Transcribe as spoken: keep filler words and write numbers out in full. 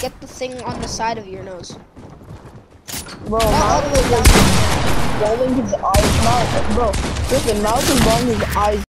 get the thing on the side of your nose. Bro, Not all Mouse the way is down. rolling his eyes. Mouse, bro, listen, Mouse is rolling his eyes.